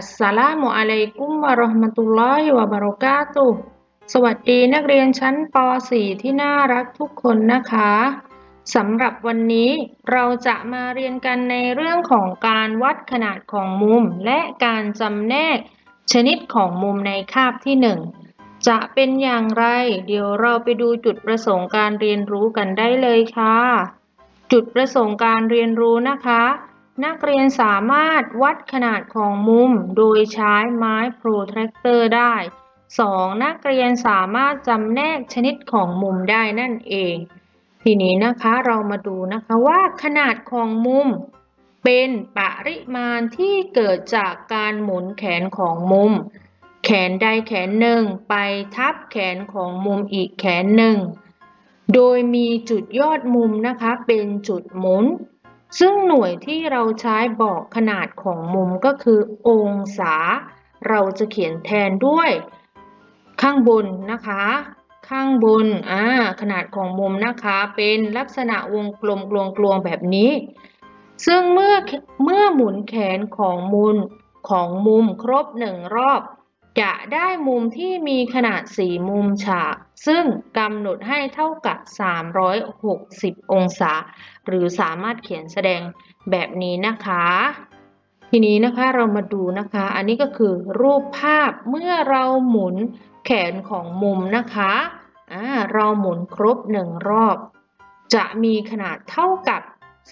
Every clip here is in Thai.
อัสสลามุอะลัยกุมวะเราะห์มะตุลลอฮิวะบะเราะกาตุฮ์สวัสดีนักเรียนชั้นป .4 ที่น่ารักทุกคนนะคะสำหรับวันนี้เราจะมาเรียนกันในเรื่องของการวัดขนาดของมุมและการจำแนกชนิดของมุมในคาบที่1จะเป็นอย่างไรเดี๋ยวเราไปดูจุดประสงค์การเรียนรู้กันได้เลยค่ะจุดประสงค์การเรียนรู้นะคะนักเรียนสามารถวัดขนาดของมุมโดยใช้ไม้โปรแทรคเตอร์ได้ 2. นักเรียนสามารถจำแนกชนิดของมุมได้นั่นเองทีนี้นะคะเรามาดูนะคะว่าขนาดของมุมเป็นปริมาณที่เกิดจากการหมุนแขนของมุมแขนใดแขนหนึ่งไปทับแขนของมุมอีกแขนหนึ่งโดยมีจุดยอดมุมนะคะเป็นจุดหมุนซึ่งหน่วยที่เราใช้บอกขนาดของมุมก็คือองศาเราจะเขียนแทนด้วยข้างบนนะคะข้างบนขนาดของมุมนะคะเป็นลักษณะวงกลมกลวงๆแบบนี้ซึ่งเมื่อหมุนแขนของมุมครบ1รอบจะได้มุมที่มีขนาด4มุมฉากซึ่งกำหนดให้เท่ากับ360องศาหรือสามารถเขียนแสดงแบบนี้นะคะทีนี้นะคะเรามาดูนะคะอันนี้ก็คือรูปภาพเมื่อเราหมุนแขนของมุมนะคะเราหมุนครบ1รอบจะมีขนาดเท่ากับ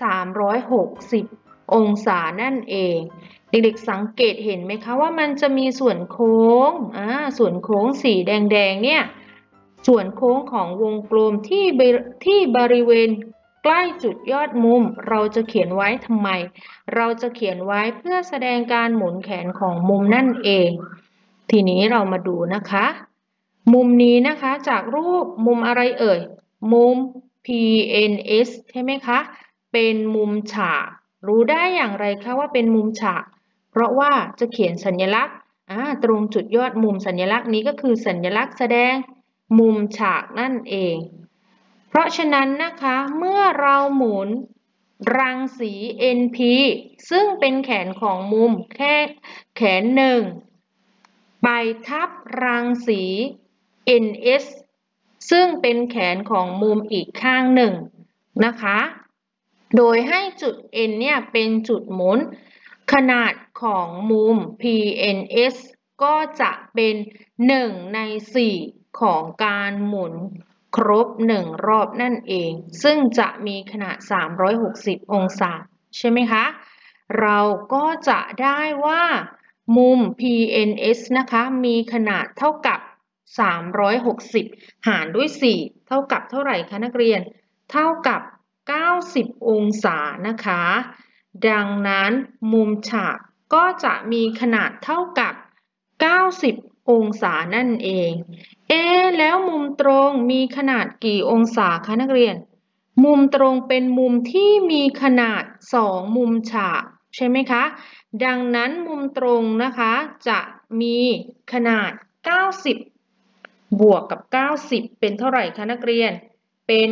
360องศานั่นเองเด็กๆสังเกตเห็นไหมคะว่ามันจะมีส่วนโค้งส่วนโค้งสีแดงๆเนี่ยส่วนโค้งของวงกลมที่บริเวณใกล้จุดยอดมุมเราจะเขียนไว้ทำไมเราจะเขียนไว้เพื่อแสดงการหมุนแขนของมุมนั่นเองทีนี้เรามาดูนะคะมุมนี้นะคะจากรูปมุมอะไรเอ่ยมุม PNS ใช่ไหมคะเป็นมุมฉากรู้ได้อย่างไรคะว่าเป็นมุมฉากเพราะว่าจะเขียนสัญลักษณ์ตรงจุดยอดมุมสัญลักษณ์นี้ก็คือสัญลักษณ์แสดงมุมฉากนั่นเองเพราะฉะนั้นนะคะเมื่อเราหมุนรังสี NP ซึ่งเป็นแขนของมุมแขนหนึ่งไปทับรังสี NS ซึ่งเป็นแขนของมุมอีกข้างหนึ่งนะคะโดยให้จุด N เนี่ยเป็นจุดหมุนขนาดของมุม PNS ก็จะเป็น1ใน4ของการหมุนครบ1รอบนั่นเองซึ่งจะมีขนาด360องศาใช่ไหมคะเราก็จะได้ว่ามุม PNS นะคะมีขนาดเท่ากับ360หารด้วย4เท่ากับเท่าไหร่คะนักเรียนเท่ากับ90องศานะคะดังนั้นมุมฉากก็จะมีขนาดเท่ากับ90องศานั่นเองแล้วมุมตรงมีขนาดกี่องศาคะนักเรียนมุมตรงเป็นมุมที่มีขนาด2มุมฉากใช่ไหมคะดังนั้นมุมตรงนะคะจะมีขนาด90บวกกับ90เป็นเท่าไหร่คะนักเรียนเป็น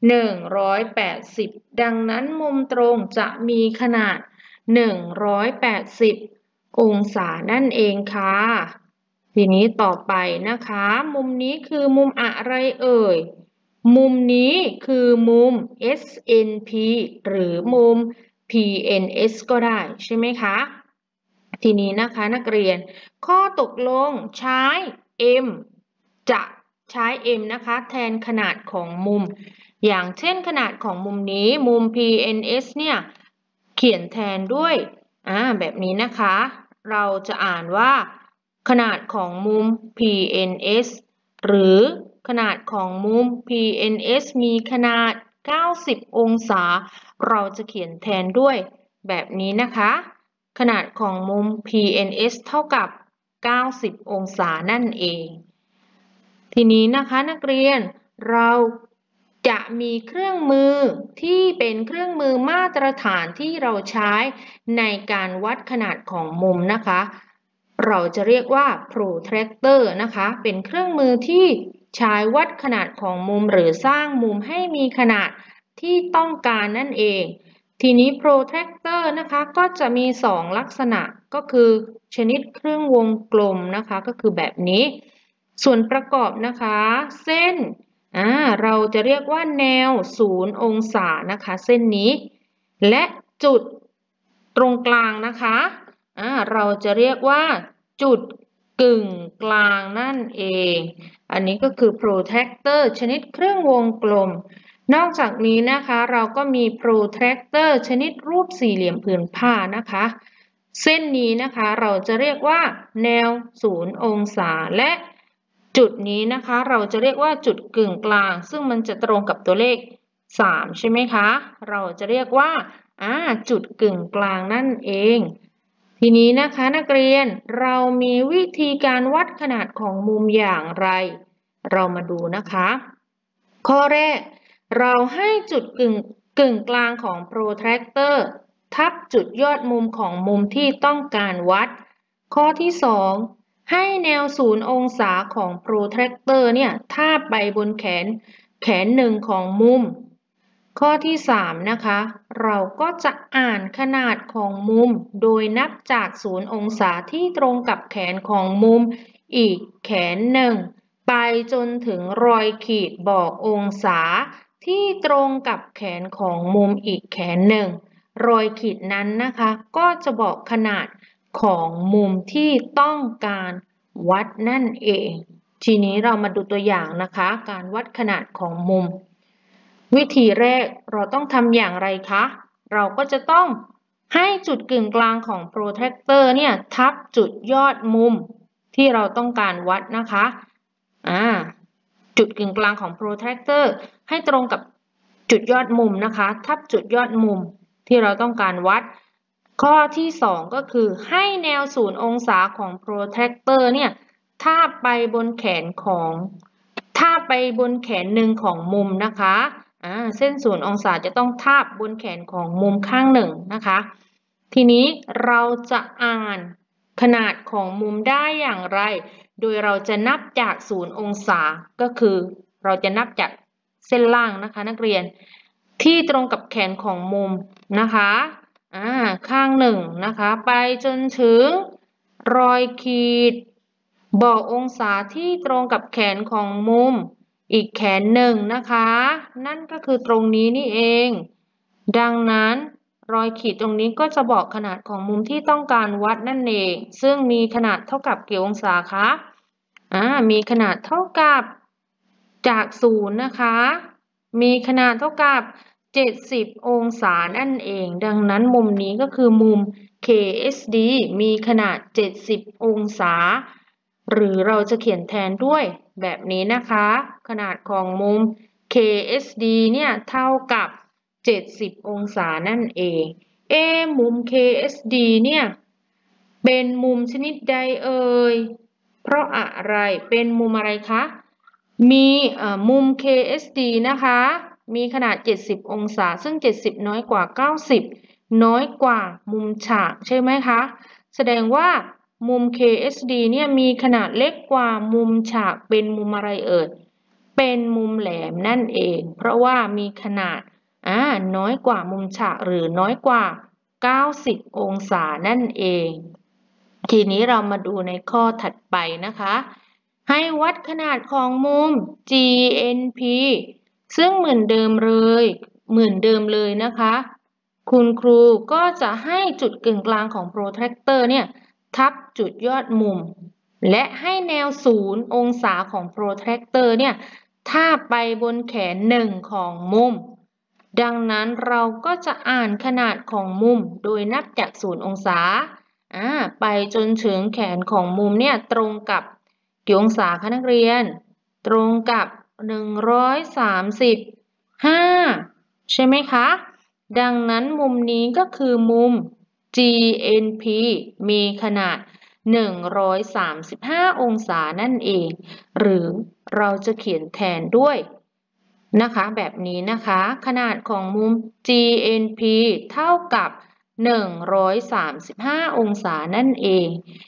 180ดังนั้นมุมตรงจะมีขนาด180องศานั่นเองค่ะทีนี้ต่อไปนะคะมุมนี้คือมุมอะไรเอ่ยมุมนี้คือมุม SNP หรือมุม PNS ก็ได้ใช่ไหมคะทีนี้นะคะนักเรียนข้อตกลงใช้ M จะใช้ M นะคะแทนขนาดของมุมอย่างเช่นขนาดของมุมนี้มุม PNS เนี่ยเขียนแทนด้วยแบบนี้นะคะเราจะอ่านว่าขนาดของมุม PNS หรือขนาดของมุม PNS มีขนาด90องศาเราจะเขียนแทนด้วยแบบนี้นะคะขนาดของมุม PNS เท่ากับ90องศานั่นเองทีนี้นะคะนักเรียนเราจะมีเครื่องมือที่เป็นเครื่องมือมาตรฐานที่เราใช้ในการวัดขนาดของมุมนะคะเราจะเรียกว่า protractor นะคะเป็นเครื่องมือที่ใช้วัดขนาดของมุมหรือสร้างมุมให้มีขนาดที่ต้องการนั่นเองทีนี้ protractor นะคะก็จะมี2ลักษณะก็คือชนิดครึ่งวงกลมนะคะก็คือแบบนี้ส่วนประกอบนะคะเส้นเราจะเรียกว่าแนว0 องศานะคะเส้นนี้และจุดตรงกลางนะคะเราจะเรียกว่าจุดกึ่งกลางนั่นเองอันนี้ก็คือ protractor ชนิดครึ่งวงกลมนอกจากนี้นะคะเราก็มี protractor ชนิดรูปสี่เหลี่ยมผืนผ้านะคะเส้นนี้นะคะเราจะเรียกว่าแนว0 องศาและจุดนี้นะคะเราจะเรียกว่าจุดกึ่งกลางซึ่งมันจะตรงกับตัวเลข3ใช่ไหมคะเราจะเรียกว่าจุดกึ่งกลางนั่นเองทีนี้นะคะนักเรียนเรามีวิธีการวัดขนาดของมุมอย่างไรเรามาดูนะคะข้อแรกเราให้จุดกึ่งกลางของ protractor ทับจุดยอดมุมของมุมที่ต้องการวัดข้อที่2ให้แนว0 องศาของ protractor เนี่ยทาบไปบนแขนหนึ่งของมุมข้อที่3นะคะเราก็จะอ่านขนาดของมุมโดยนับจาก0 องศาที่ตรงกับแขนของมุมอีกแขนหนึ่งไปจนถึงรอยขีดบอกองศาที่ตรงกับแขนของมุมอีกแขนหนึ่งรอยขีดนั้นนะคะก็จะบอกขนาดของมุมที่ต้องการวัดนั่นเองทีนี้เรามาดูตัวอย่างนะคะการวัดขนาดของมุมวิธีแรกเราต้องทำอย่างไรคะเราก็จะต้องให้จุดกึ่งกลางของ protractor เนี่ยทับจุดยอดมุมที่เราต้องการวัดนะคะจุดกึ่งกลางของ protractor ให้ตรงกับจุดยอดมุมนะคะทับจุดยอดมุมที่เราต้องการวัดข้อที่2ก็คือให้แนว0 องศาของ protractor เนี่ยทาบไปบนแขนหนึ่งของมุมนะคะเส้น0 องศาจะต้องทาบบนแขนของมุมข้างหนึ่งนะคะทีนี้เราจะอ่านขนาดของมุมได้อย่างไรโดยเราจะนับจาก0 องศาก็คือเราจะนับจากเส้นล่างนะคะนักเรียนที่ตรงกับแขนของมุมนะคะข้างหนึ่งนะคะไปจนถึงรอยขีดบอกองศาที่ตรงกับแขนของมุมอีกแขนหนึ่งนะคะนั่นก็คือตรงนี้นี่เองดังนั้นรอยขีดตรงนี้ก็จะบอกขนาดของมุมที่ต้องการวัดนั่นเองซึ่งมีขนาดเท่ากับกี่องศาคะมีขนาดเท่ากับจาก0นะคะมีขนาดเท่ากับ70 องศานั่นเองดังนั้นมุมนี้ก็คือมุม KSD มีขนาด70 องศาหรือเราจะเขียนแทนด้วยแบบนี้นะคะขนาดของมุม KSD เนี่ยเท่ากับ70 องศานั่นเองมุม KSD เนี่ยเป็นมุมชนิดใดเอ่ยเพราะอะไรเป็นมุมอะไรคะมีมุม KSD นะคะมีขนาด70 องศาซึ่ง70น้อยกว่า90น้อยกว่ามุมฉากใช่ไหมคะแสดงว่ามุม KSD เนี่ยมีขนาดเล็กกว่ามุมฉากเป็นมุมอะไรเอ่ยเป็นมุมแหลมนั่นเองเพราะว่ามีขนาดน้อยกว่ามุมฉากหรือน้อยกว่า90 องศานั่นเองทีนี้เรามาดูในข้อถัดไปนะคะให้วัดขนาดของมุม GNP ซึ่งเหมือนเดิมเลยนะคะคุณครูก็จะให้จุดกึ่งกลางของ protractor เนี่ยทับจุดยอดมุมและให้แนว0 องศาของ protractor เนี่ยทาบไปบนแขนหนึ่งของมุมดังนั้นเราก็จะอ่านขนาดของมุมโดยนับจาก0 องศาไปจนถึงแขนของมุมเนี่ยตรงกับกี่องศาคะนักเรียนตรงกับ135ใช่ไหมคะดังนั้นมุมนี้ก็คือมุม GNP มีขนาด135 องศานั่นเองหรือเราจะเขียนแทนด้วยนะคะแบบนี้นะคะขนาดของมุม GNP เท่ากับ135 องศานั่นเอง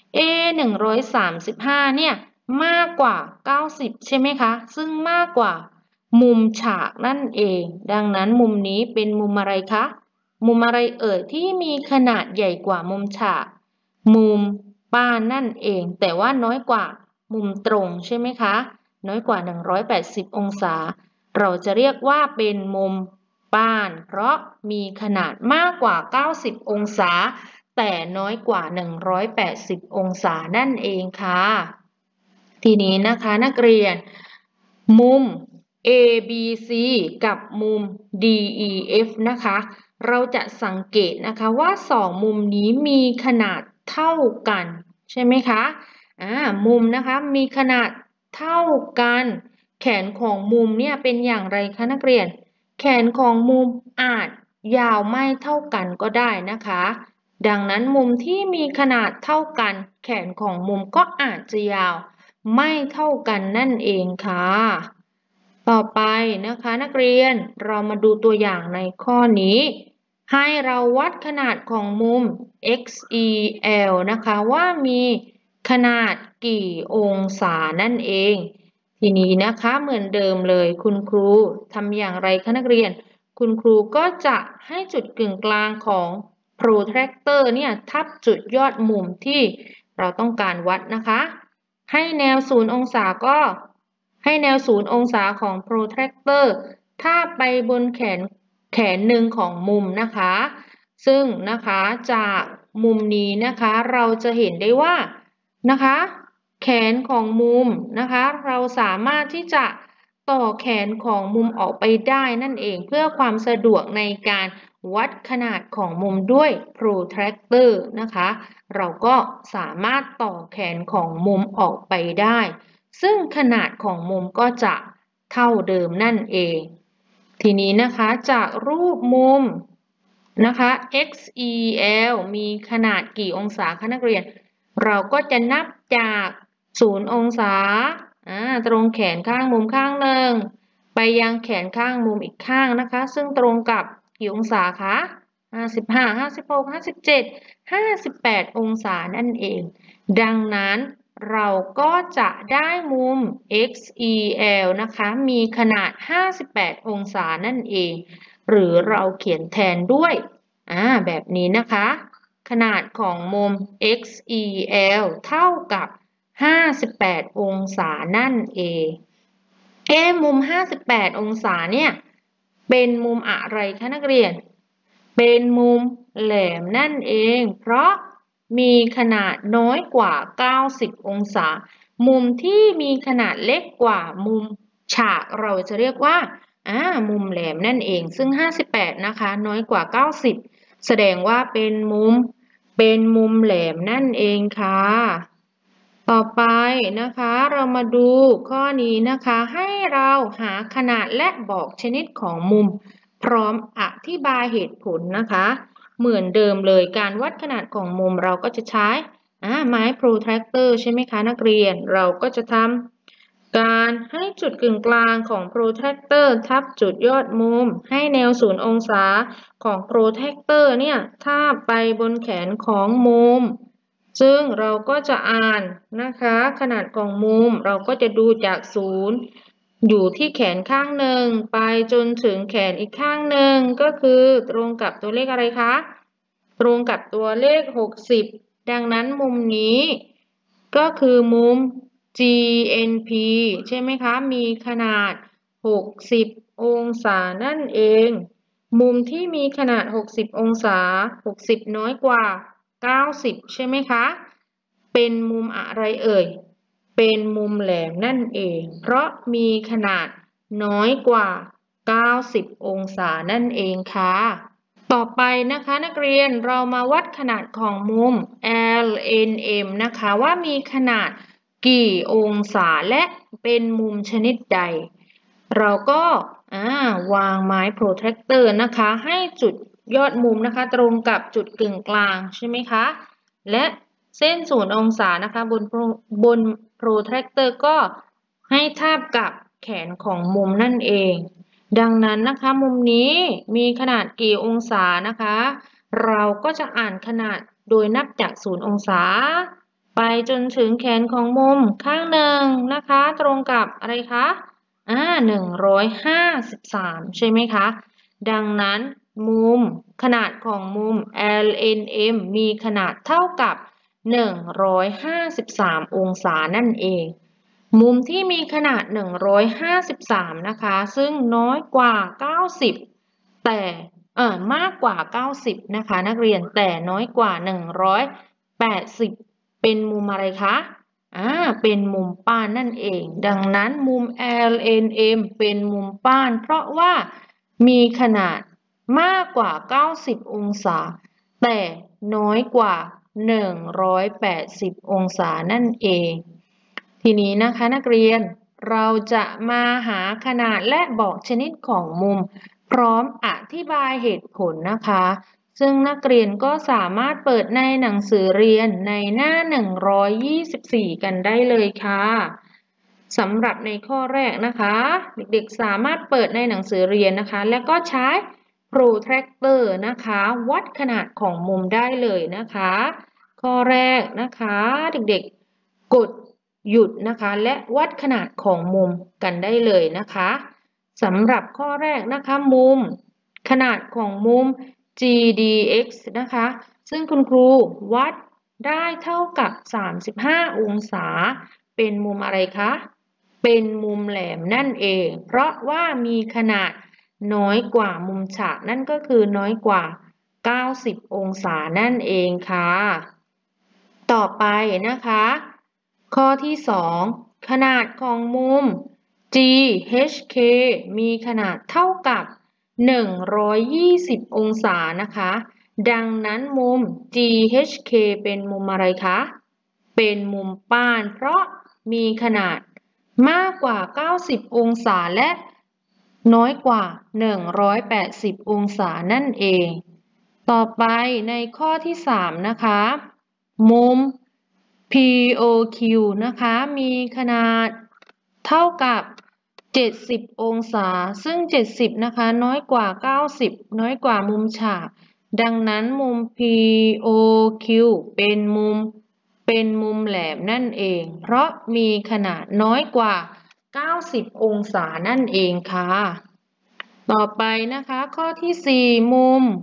135เนี่ยมากกว่า90ใช่ไหมคะซึ่งมากกว่ามุมฉากนั่นเองดังนั้นมุมนี้เป็นมุมอะไรคะมุมอะไรเอ่ยที่มีขนาดใหญ่กว่ามุมฉากมุมป้านนั่นเองแต่ว่าน้อยกว่ามุมตรงใช่ไหมคะน้อยกว่า180องศาเราจะเรียกว่าเป็นมุมป้านเพราะมีขนาดมากกว่า90องศาแต่น้อยกว่า180องศานั่นเองค่ะทีนี้นะคะนักเรียนมุม ABC กับมุม DEF นะคะเราจะสังเกตนะคะว่าสองมุมนี้มีขนาดเท่ากันใช่ไหมคะมุมนะคะมีขนาดเท่ากันแขนของมุมเนี่ยเป็นอย่างไรคะนักเรียนแขนของมุมอาจยาวไม่เท่ากันก็ได้นะคะดังนั้นมุมที่มีขนาดเท่ากันแขนของมุมก็อาจจะยาวไม่เท่ากันนั่นเองค่ะต่อไปนะคะนักเรียนเรามาดูตัวอย่างในข้อนี้ให้เราวัดขนาดของมุม XEL นะคะว่ามีขนาดกี่องศานั่นเองทีนี้นะคะเหมือนเดิมเลยคุณครูทำอย่างไรคะนักเรียนคุณครูก็จะให้จุดกึ่งกลางของ protractor เนี่ยทับจุดยอดมุมที่เราต้องการวัดนะคะให้แนว0องศาก็ให้แนว0องศาของ protractor ทาบไปบนแขนหนึ่งของมุมนะคะซึ่งนะคะจากมุมนี้นะคะเราจะเห็นได้ว่านะคะแขนของมุมนะคะเราสามารถที่จะต่อแขนของมุมออกไปได้นั่นเองเพื่อความสะดวกในการวัดขนาดของมุมด้วย protractor นะคะเราก็สามารถต่อแขนของมุมออกไปได้ซึ่งขนาดของมุมก็จะเท่าเดิมนั่นเองทีนี้นะคะจากรูปมุมนะคะ XEL มีขนาดกี่องศาคะนักเรียนเราก็จะนับจาก0องศาตรงแขนข้างมุมข้างหนึ่งไปยังแขนข้างมุมอีกข้างนะคะซึ่งตรงกับกี่องศาคะ55 56 57 58องศานั่นเองดังนั้นเราก็จะได้มุม XEL นะคะมีขนาด58องศานั่นเองหรือเราเขียนแทนด้วยแบบนี้นะคะขนาดของมุม XEL เท่ากับ58องศานั่นเองมุม58องศาเนี่ยเป็นมุมอะไรคะนักเรียนเป็นมุมแหลมนั่นเองเพราะมีขนาดน้อยกว่า90องศามุมที่มีขนาดเล็กกว่ามุมฉากเราจะเรียกว่ามุมแหลมนั่นเองซึ่ง58นะคะน้อยกว่า90แสดงว่าเป็นมุมแหลมนั่นเองค่ะต่อไปนะคะเรามาดูข้อนี้นะคะให้เราหาขนาดและบอกชนิดของมุมพร้อมอธิบายเหตุผลนะคะเหมือนเดิมเลยการวัดขนาดของมุมเราก็จะใช้ไม้ protractor ใช่ไหมคะนักเรียนเราก็จะทำการให้จุดกึ่งกลางของ protractor ทับจุดยอดมุมให้แนว0องศาของ protractor เนี่ยทาบไปบนแขนของมุมซึ่งเราก็จะอ่านนะคะขนาดของมุมเราก็จะดูจาก0อยู่ที่แขนข้างหนึ่งไปจนถึงแขนอีกข้างหนึ่งก็คือตรงกับตัวเลขอะไรคะตรงกับตัวเลข60ดังนั้นมุมนี้ก็คือมุม GNP ใช่ไหมคะมีขนาด60องศานั่นเองมุมที่มีขนาด60องศา60น้อยกว่า90ใช่ไหมคะเป็นมุมอะไรเอ่ยเป็นมุมแหลมนั่นเองเพราะมีขนาดน้อยกว่า90องศานั่นเองค่ะต่อไปนะคะนักเรียนเรามาวัดขนาดของมุม LNM นะคะว่ามีขนาดกี่องศาและเป็นมุมชนิดใดเราก็วางไม้ protractor นะคะให้จุดยอดมุมนะคะตรงกับจุดกึ่งกลางใช่ไหมคะและเส้น0องศานะคะบน protractor ก็ให้ทาบกับแขนของมุมนั่นเองดังนั้นนะคะมุมนี้มีขนาดกี่องศานะคะเราก็จะอ่านขนาดโดยนับจาก0องศาไปจนถึงแขนของมุมข้างหนึ่งนะคะตรงกับอะไรคะ153ใช่ไหมคะดังนั้นขนาดของมุม LNM มีขนาดเท่ากับ153องศานั่นเองมุมที่มีขนาด153นะคะซึ่งน้อยกว่า90แต่มากกว่า90นะคะนักเรียนแต่น้อยกว่า180เป็นมุมอะไรคะเป็นมุมป้านนั่นเองดังนั้นมุม LNM เป็นมุมป้านเพราะว่ามีขนาดมากกว่า90องศาแต่น้อยกว่า180องศานั่นเองทีนี้นะคะนักเรียนเราจะมาหาขนาดและบอกชนิดของมุมพร้อมอธิบายเหตุผลนะคะซึ่งนักเรียนก็สามารถเปิดในหนังสือเรียนในหน้า124กันได้เลยค่ะสำหรับในข้อแรกนะคะเด็กๆสามารถเปิดในหนังสือเรียนนะคะแล้วก็ใช้ protractor นะคะวัดขนาดของมุมได้เลยนะคะข้อแรกนะคะเด็กๆกดหยุดนะคะและวัดขนาดของมุมกันได้เลยนะคะสำหรับข้อแรกนะคะมุมขนาดของมุม GDX นะคะซึ่งคุณครูวัดได้เท่ากับ35องศาเป็นมุมอะไรคะเป็นมุมแหลมนั่นเองเพราะว่ามีขนาดน้อยกว่ามุมฉากนั่นก็คือน้อยกว่า90องศานั่นเองค่ะต่อไปนะคะข้อที่2ขนาดของมุม GHK มีขนาดเท่ากับ120องศานะคะดังนั้นมุม GHK เป็นมุมอะไรคะเป็นมุมป้านเพราะมีขนาดมากกว่า90องศาและน้อยกว่า180องศานั่นเองต่อไปในข้อที่3นะคะมุม POQ นะคะมีขนาดเท่ากับ70องศาซึ่ง70นะคะน้อยกว่า90น้อยกว่ามุมฉากดังนั้นมุม POQ เป็นมุมแหลมนั่นเองเพราะมีขนาดน้อยกว่า90องศานั่นเองค่ะต่อไปนะคะข้อที่4มุม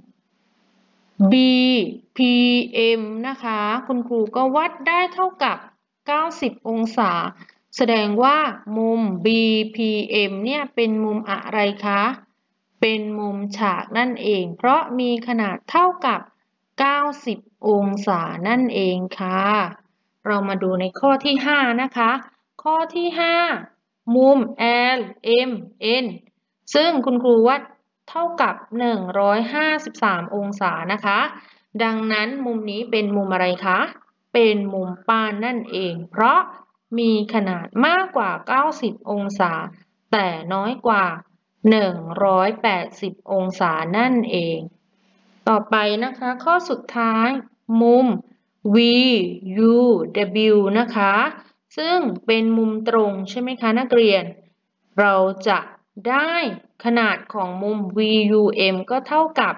BPM นะคะคุณครูก็วัดได้เท่ากับ90องศาแสดงว่ามุม BPM เนี่ยเป็นมุมอะไรคะเป็นมุมฉากนั่นเองเพราะมีขนาดเท่ากับ90องศานั่นเองค่ะเรามาดูในข้อที่5นะคะข้อที่5มุม LMN ซึ่งคุณครูวัดเท่ากับ153องศานะคะดังนั้นมุมนี้เป็นมุมอะไรคะเป็นมุมป้านนั่นเองเพราะมีขนาดมากกว่า90องศาแต่น้อยกว่า180องศานั่นเองต่อไปนะคะข้อสุดท้ายมุม VUW นะคะซึ่งเป็นมุมตรงใช่ไหมคะนักเรียนเราจะได้ขนาดของมุม VUM ก็เท่ากับ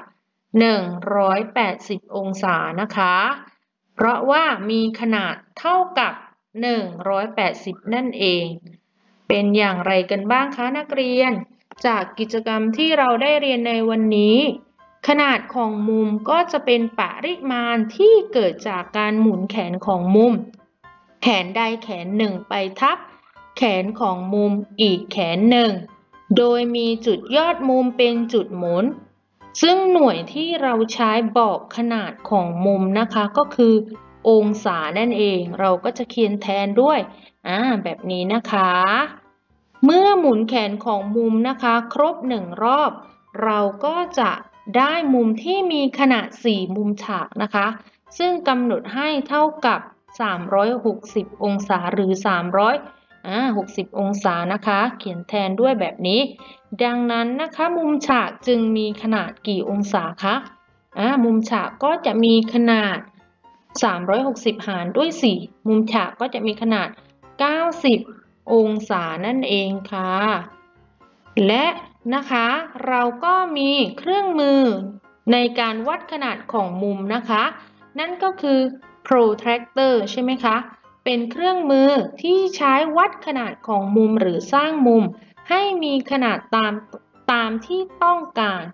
180องศานะคะเพราะว่ามีขนาดเท่ากับ180นั่นเองเป็นอย่างไรกันบ้างคะนักเรียนจากกิจกรรมที่เราได้เรียนในวันนี้ขนาดของมุมก็จะเป็นปริมาณที่เกิดจากการหมุนแขนของมุมแขนใดแขนหนึ่งไปทับแขนของมุมอีกแขนหนึ่งโดยมีจุดยอดมุมเป็นจุดหมุนซึ่งหน่วยที่เราใช้บอกขนาดของมุมนะคะก็คือองศานั่นเองเราก็จะเขียนแทนด้วยแบบนี้นะคะเมื่อหมุนแขนของมุมนะคะครบ1รอบเราก็จะได้มุมที่มีขนาด4มุมฉากนะคะซึ่งกำหนดให้เท่ากับ360องศาหรือ60องศานะคะเขียนแทนด้วยแบบนี้ดังนั้นนะคะมุมฉากจึงมีขนาดกี่องศาคะมุมฉากก็จะมีขนาด360หารด้วย4มุมฉากก็จะมีขนาด90องศานั่นเองค่ะและนะคะเราก็มีเครื่องมือในการวัดขนาดของมุมนะคะนั่นก็คือ protractor ใช่ไหมคะเป็นเครื่องมือที่ใช้วัดขนาดของมุมหรือสร้างมุมให้มีขนาดตามที่ต้องการ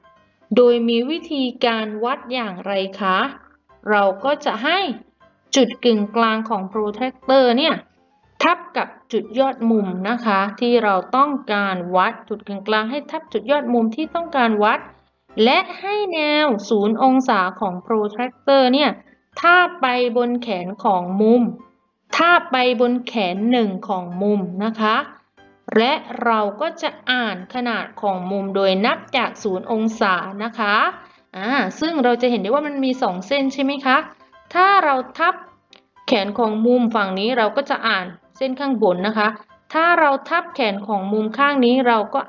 โดยมีวิธีการวัดอย่างไรคะ เราก็จะให้จุดกึ่งกลางของ protractor เนี่ยทับกับจุดยอดมุมนะคะที่เราต้องการวัดจุดกึ่งกลางให้ทับจุดยอดมุมที่ต้องการวัดและให้แนว0 องศาของ protractor เนี่ยทาบไปบนแขนของมุมทาบไปบนแขน1ของมุมนะคะและเราก็จะอ่านขนาดของมุมโดยนับจาก0 องศานะคะซึ่งเราจะเห็นได้ว่ามันมี2 เส้นใช่ไหมคะถ้าเราทับแขนของมุมฝั่งนี้เราก็จะอ่านเส้นข้างบนนะคะถ้าเราทับแขนของมุมข้างนี้เราก็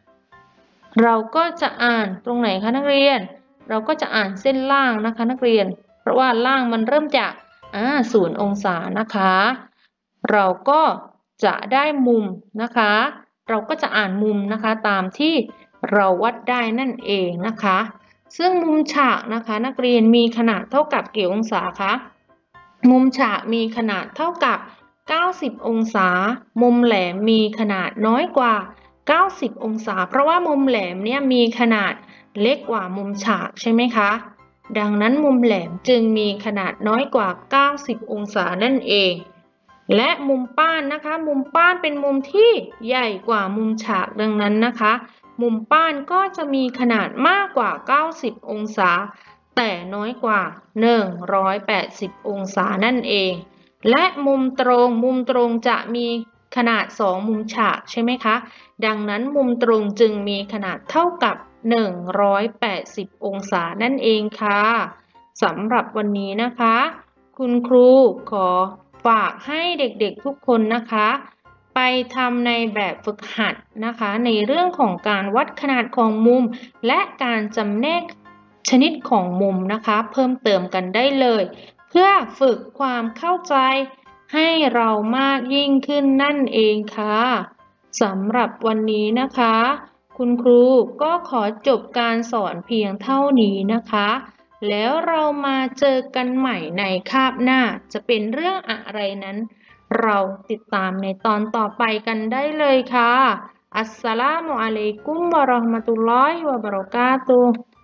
จะอ่านตรงไหนคะนักเรียนเราก็จะอ่านเส้นล่างนะคะนักเรียนเพราะว่าล่างมันเริ่มจาก0 องศานะคะเราก็จะได้มุมนะคะเราก็จะอ่านมุมนะคะตามที่เราวัดได้นั่นเองนะคะซึ่งมุมฉากนะคะนักเรียนมีขนาดเท่ากับกี่องศาคะมุมฉากมีขนาดเท่ากับ90 องศามุมแหลมมีขนาดน้อยกว่า90 องศาเพราะว่ามุมแหลมเนี่ยมีขนาดเล็กกว่ามุมฉากใช่ไหมคะดังนั้นมุมแหลมจึงมีขนาดน้อยกว่า90 องศานั่นเองและมุมป้านนะคะมุมป้านเป็นมุมที่ใหญ่กว่ามุมฉากดังนั้นนะคะมุมป้านก็จะมีขนาดมากกว่า90 องศาแต่น้อยกว่า180 องศานั่นเองและมุมตรงจะมีขนาด2 มุมฉากใช่ไหมคะดังนั้นมุมตรงจึงมีขนาดเท่ากับ180 องศานั่นเองค่ะสำหรับวันนี้นะคะคุณครูขอฝากให้เด็กๆทุกคนนะคะไปทำในแบบฝึกหัดนะคะในเรื่องของการวัดขนาดของมุมและการจำแนกชนิดของมุมนะคะเพิ่มเติมกันได้เลยเพื่อฝึกความเข้าใจให้เรามากยิ่งขึ้นนั่นเองค่ะสำหรับวันนี้นะคะคุณครูก็ขอจบการสอนเพียงเท่านี้นะคะแล้วเรามาเจอกันใหม่ในคาบหน้าจะเป็นเรื่องอะไรนั้นเราติดตามในตอนต่อไปกันได้เลยค่ะอัสสลามุอะลัยกุมวะเราะห์มะตุลลอฮิวะบะเราะกาตุฮ์